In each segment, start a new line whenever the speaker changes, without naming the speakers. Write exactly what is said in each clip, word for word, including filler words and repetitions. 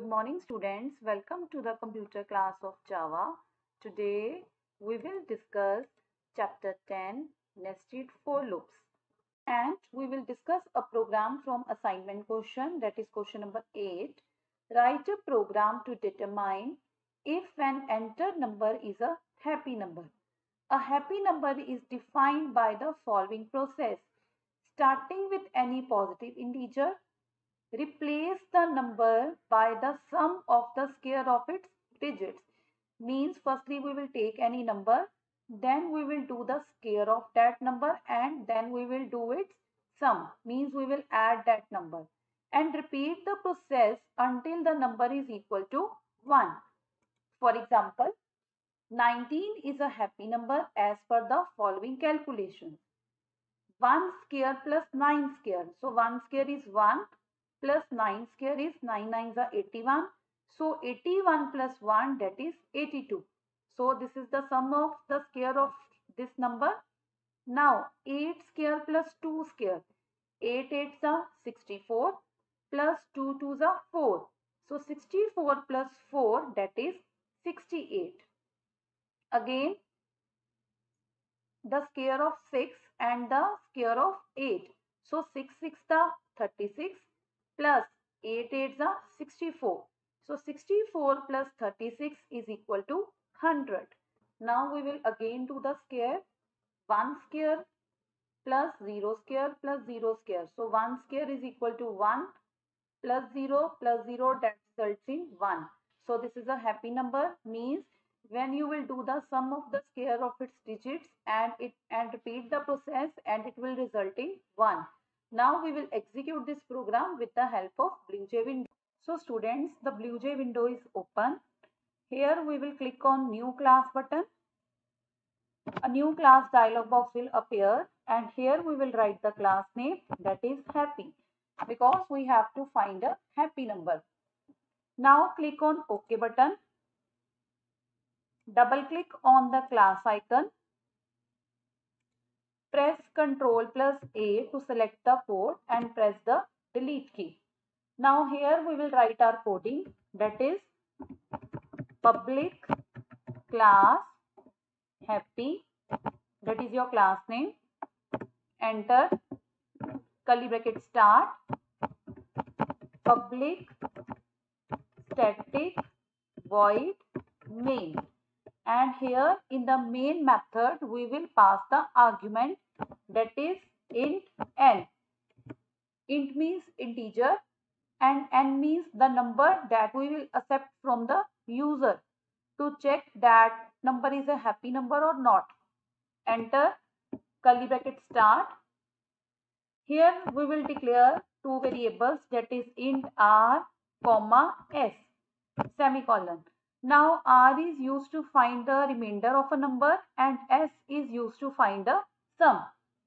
Good morning, students. Welcome to the computer class of Java. Today we will discuss chapter ten, nested for loops, and we will discuss a program from assignment question, that is question number eight. Write a program to determine if an entered number is a happy number. A happy number is defined by the following process. Starting with any positive integer, replace the number by the sum of the square of its digits. Means firstly we will take any number, then we will do the square of that number, and then we will do its sum. Means we will add that number and repeat the process until the number is equal to one. For example, nineteen is a happy number as per the following calculation. one square plus nine square. So one square is one plus nine square is nine nines are eighty-one. So eighty-one plus one, that is eighty-two. So this is the sum of the square of this number. Now eight square plus two square. eight eights are sixty-four plus two twos are four. So sixty-four plus four, that is sixty-eight. Again, the square of six and the square of eight. So six six are thirty-six plus eight eights are sixty-four. So sixty-four plus thirty-six is equal to one hundred. Now we will again do the square. one square plus zero square plus zero square. So one square is equal to one plus zero plus zero, that results in one. So this is a happy number, means when you will do the sum of the square of its digits and it and repeat the process, and it will result in one. Now we will execute this program with the help of BlueJ window. So students, the BlueJ window is open. Here we will click on new class button. A new class dialog box will appear, and here we will write the class name, that is happy, because we have to find a happy number. Now click on OK button. Double click on the class icon. Press Ctrl plus A to select the code and press the delete key. Now here we will write our coding, that is public class happy, that is your class name. Enter, curly bracket start, public static void main. And here in the main method we will pass the argument, that is int n. Int means integer and n means the number that we will accept from the user to check that number is a happy number or not. Enter, curly bracket start. Here we will declare two variables, that is int r comma s semicolon. Now r is used to find the remainder of a number and s is used to find the sum.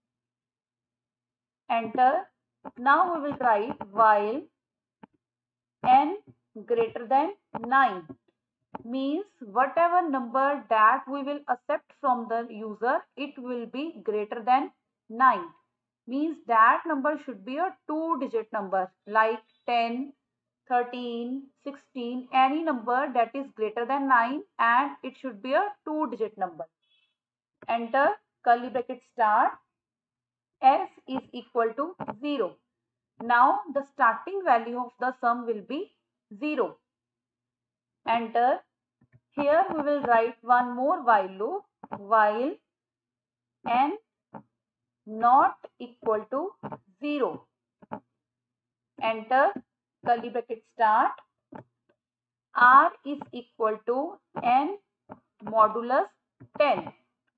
Enter. Now we will write while n greater than nine, means whatever number that we will accept from the user, it will be greater than nine. Means that number should be a two digit number like ten, thirteen, sixteen, any number that is greater than nine, and it should be a two digit number. Enter, curly bracket start. S is equal to zero. Now the starting value of the sum will be zero. Enter. Here we will write one more while loop, while n not equal to zero. Enter, curly bracket start. R is equal to n modulus ten.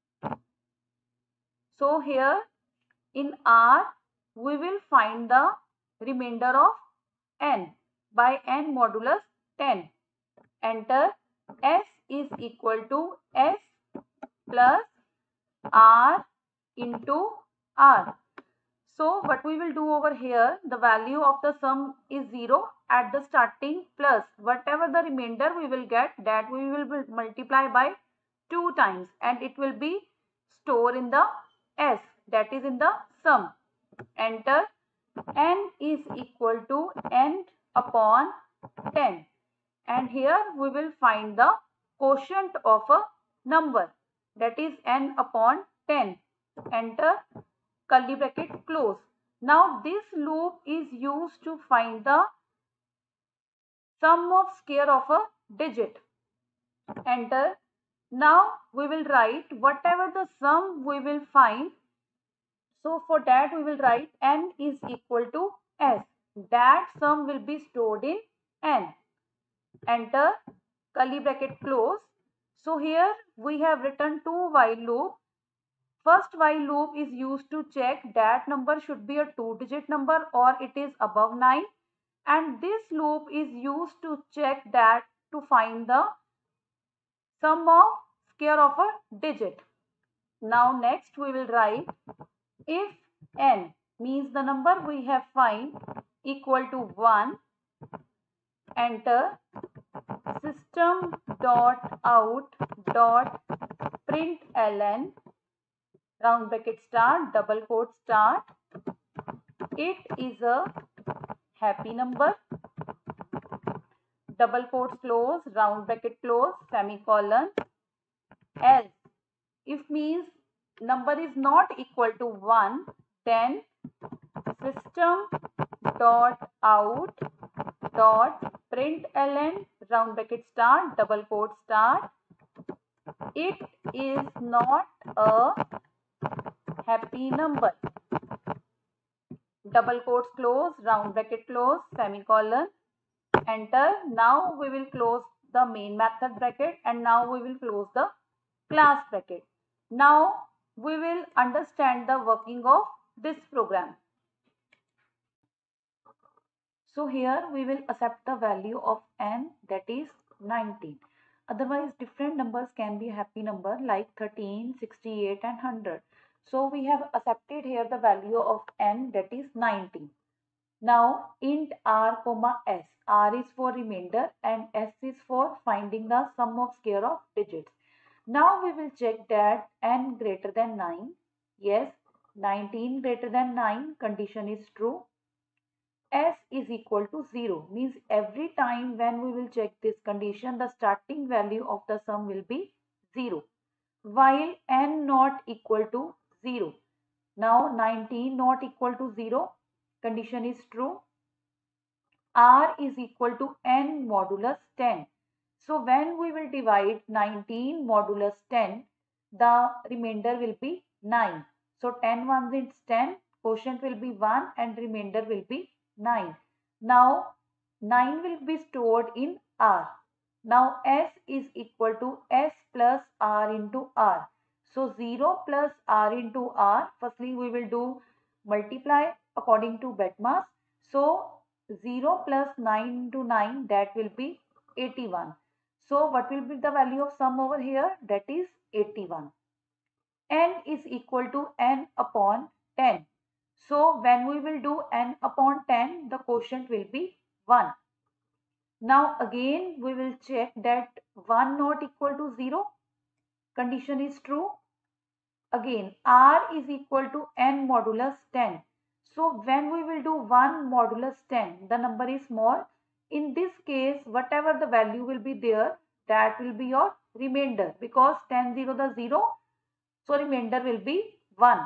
So here in R we will find the remainder of n by n modulus ten. Enter. S is equal to S plus R into R. So what we will do over here, the value of the sum is zero at the starting, plus whatever the remainder we will get, that we will multiply by two times, and it will be stored in the S, that is in the sum. Enter. N is equal to n upon ten. and here we will find the quotient of a number, that is n upon ten. Enter curly bracket close. Now this loop is used to find the sum of square of a digit. Enter. Now we will write whatever the sum we will find. So for that we will write n is equal to s. That sum will be stored in n. Enter curly bracket close. So here we have written two while loop. First while loop is used to check that number should be a two digit number or it is above nine, and this loop is used to check that to find the sum of square of a digit. Now next we will write if n means the number we have find equal to one, enter system dot out dot println round bracket start double quote start, it is a happy number, double quotes close, round bracket close, semicolon. Else if means number is not equal to one, then system dot out dot println round bracket start double quote start, it is not a happy number, double quotes close, round bracket close, semicolon. Enter. Now we will close the main method bracket and now we will close the class bracket. Now we will understand the working of this program. So here we will accept the value of n, that is nineteen. Otherwise different numbers can be a happy number like thirteen, sixty-eight and one hundred. So we have accepted here the value of n, that is nineteen. Now int r comma s. R is for remainder and s is for finding the sum of square of digits. Now we will check that n greater than nine. Yes, nineteen greater than nine, condition is true. S is equal to zero, means every time when we will check this condition, the starting value of the sum will be zero, while n not equal to zero. Now nineteen not equal to zero, condition is true. R is equal to n modulus ten. So when we will divide nineteen modulus ten, the remainder will be nine. So ten ones is ten, quotient will be one and remainder will be nine. Now nine will be stored in R. Now S is equal to S plus R into R. So zero plus R into R, firstly we will do multiply according to BEDMAS. So zero plus nine into nine, that will be eighty-one. So what will be the value of sum over here? That is eighty-one. N is equal to n upon ten. So when we will do n upon ten, the quotient will be one. Now again we will check that one not equal to zero. Condition is true. Again R is equal to n modulus ten. So when we will do one modulus ten, the number is small. In this case, whatever the value will be there, that will be your remainder, because ten zero the zero. So remainder will be one.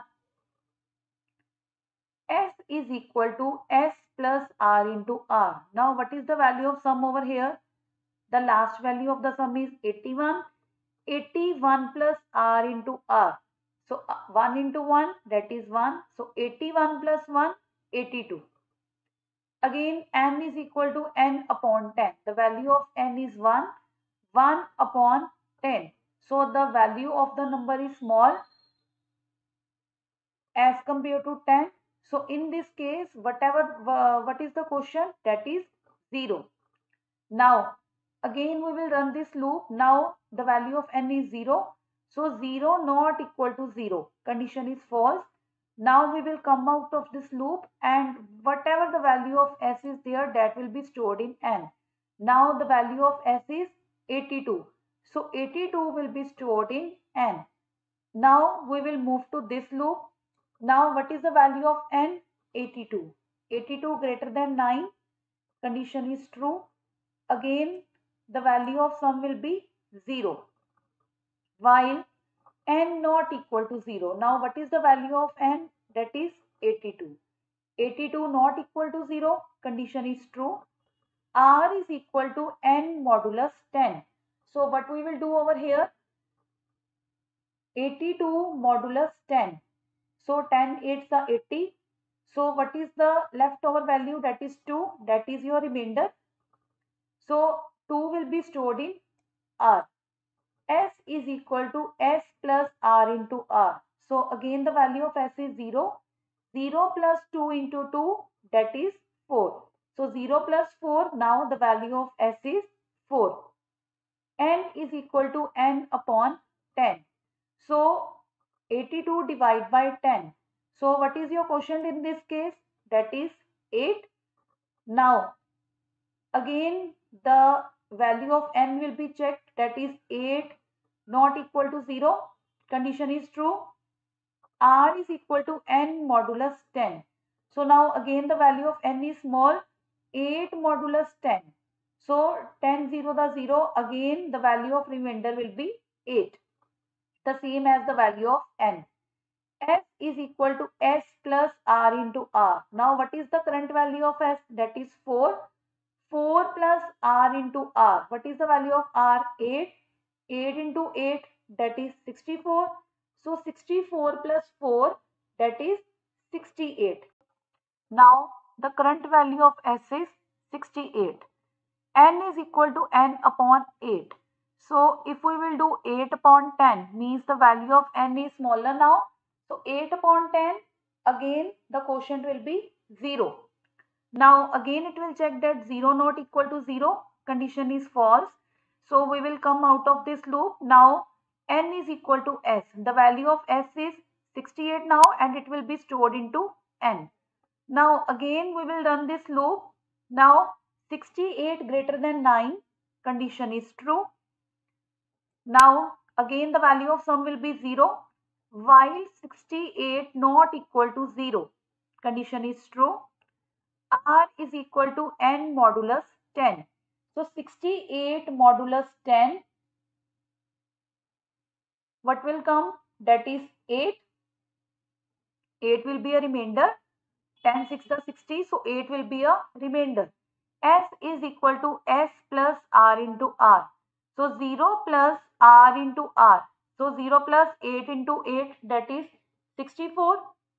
S is equal to S plus R into R. Now what is the value of sum over here? The last value of the sum is eighty-one. eighty-one plus R into R. So one into one, that is one. So eighty-one plus one, eighty-two. Again n is equal to n upon ten. The value of n is one. one upon ten. So the value of the number is small as compared to ten. So in this case, whatever uh, what is the quotient? That is zero. Now again we will run this loop. Now the value of n is zero. So zero not equal to zero. Condition is false. Now we will come out of this loop and whatever the value of s is there, that will be stored in n. Now the value of s is eighty-two. So eighty-two will be stored in n. Now we will move to this loop. Now what is the value of n? eighty-two. eighty-two greater than nine. Condition is true. Again the value of sum will be zero, while n not equal to zero. Now what is the value of n? That is eighty-two. eighty-two not equal to zero, condition is true. R is equal to n modulus ten. So what we will do over here? eighty-two modulus ten. So ten eights are eighty. So what is the leftover value? That is two. That is your remainder. So two will be stored in R. S is equal to S plus R into R. So again the value of S is zero. zero plus two into two, that is four. So zero plus four, now the value of S is four. N is equal to N upon ten. So eighty-two divided by ten. So what is your quotient in this case? That is eight. Now again the value of n will be checked, that is eight not equal to zero. Condition is true. R is equal to n modulus ten. So now again the value of n is small, eight modulus ten. So ten zero the zero, again the value of remainder will be eight. The same as the value of n. S is equal to S plus R into R. Now what is the current value of S? That is four. four plus R into R. What is the value of R? eight. eight into eight, that is sixty-four. So sixty-four plus four, that is sixty-eight. Now the current value of S is sixty-eight. N is equal to N upon eight. So if we will do eight upon ten, means the value of N is smaller now. So eight upon ten, again the quotient will be zero. Now again it will check that zero not equal to zero, condition is false. So we will come out of this loop. Now n is equal to s. The value of s is sixty-eight now, and it will be stored into n. Now again we will run this loop. Now sixty-eight greater than nine, condition is true. Now again the value of sum will be zero, while sixty-eight not equal to zero, condition is true. R is equal to n modulus ten. So sixty-eight modulus ten, what will come? That is eight. eight will be a remainder. ten six the sixty, so eight will be a remainder. S is equal to S plus R into R. So zero plus R into R. So zero plus eight into eight, that is sixty-four.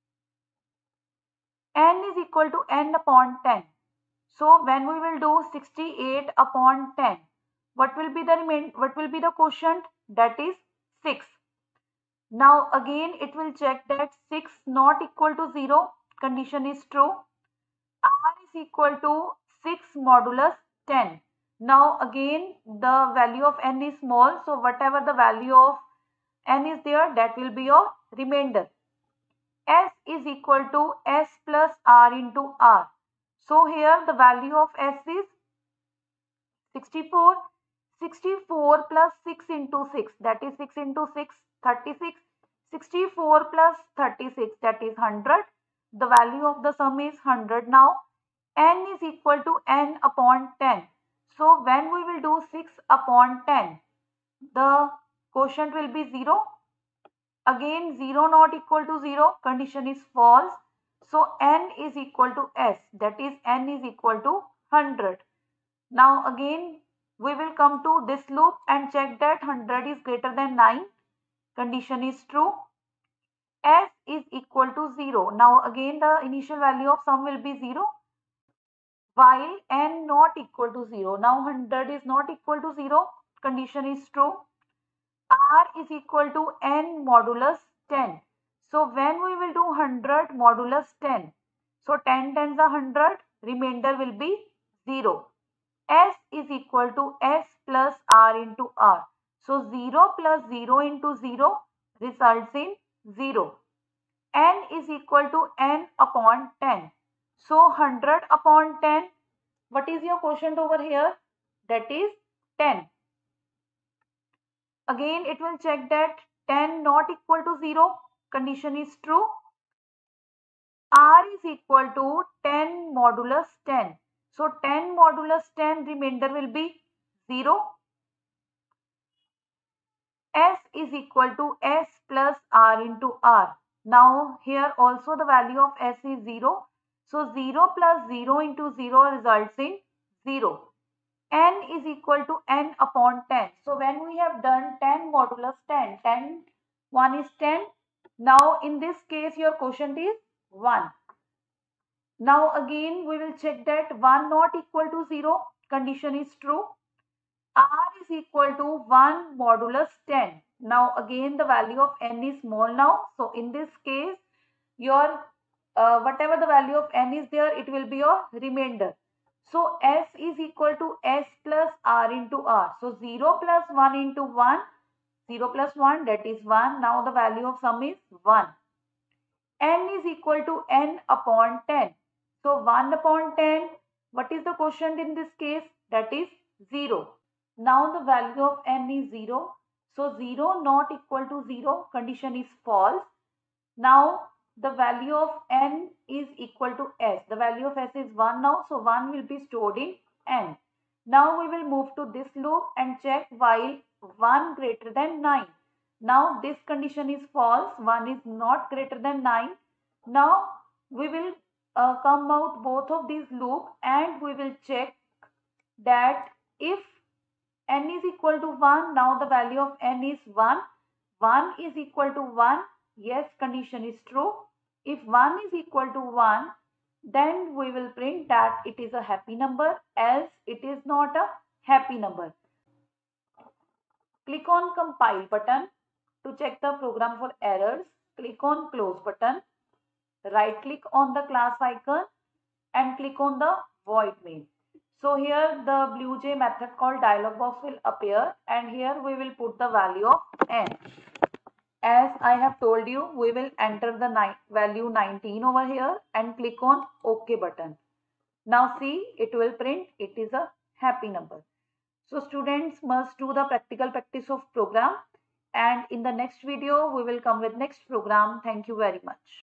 N is equal to N upon ten. So when we will do sixty-eight upon ten, what will be the remain? What will be the quotient? That is six. Now again it will check that six not equal to zero. Condition is true. R is equal to six modulus ten. Now again the value of n is small. So whatever the value of n is there, that will be your remainder. S is equal to S plus R into R. So here the value of S is sixty-four. sixty-four plus six into six, that is six into six, thirty-six. sixty-four plus thirty-six, that is one hundred. The value of the sum is one hundred now. N is equal to N upon ten. So when we will do six upon ten, the quotient will be zero. Again zero not equal to zero, condition is false. So n is equal to s, that is n is equal to one hundred. Now again we will come to this loop and check that one hundred is greater than nine. Condition is true. S is equal to zero. Now again the initial value of sum will be zero, while n not equal to zero. Now one hundred is not equal to zero. Condition is true. R is equal to n modulus ten. So when we will do one hundred modulus ten, so ten tens are one hundred, remainder will be zero. S is equal to S plus R into R. So zero plus zero into zero results in zero. N is equal to N upon ten. So one hundred upon ten, what is your quotient over here? That is ten. Again it will check that ten not equal to zero, condition is true. R is equal to ten modulus ten. So ten modulus ten, remainder will be zero. S is equal to S plus R into R. Now here also the value of S is zero. So zero plus zero into zero results in zero. N is equal to N upon ten. So when we have done ten modulus ten, ten, one is ten. Now in this case your quotient is one. Now again we will check that one not equal to zero. Condition is true. R is equal to one modulus ten. Now again the value of N is small now. So in this case your uh, whatever the value of N is there, it will be your remainder. So S is equal to S plus R into R. So zero plus one into one, zero plus one, that is one. Now the value of sum is one. N is equal to N upon ten. So one upon ten, what is the quotient in this case? That is zero. Now the value of N is zero. So zero not equal to zero, condition is false. Now the value of N is equal to S. The value of S is one now. So one will be stored in N. Now we will move to this loop and check while one greater than nine. Now this condition is false. one is not greater than nine. Now we will uh, come out both of these loop and we will check that if N is equal to one, now the value of N is one. one is equal to one. Yes, condition is true. If one is equal to one, then we will print that it is a happy number, else it is not a happy number. Click on compile button to check the program for errors. Click on close button. Right click on the class icon and click on the void main. So here the BlueJ method called dialog box will appear and here we will put the value of N. As I have told you, we will enter the value nineteen over here and click on OK button. Now see, it will print it is a happy number. So students must do the practical practice of program, and in the next video we will come with next program. Thank you very much.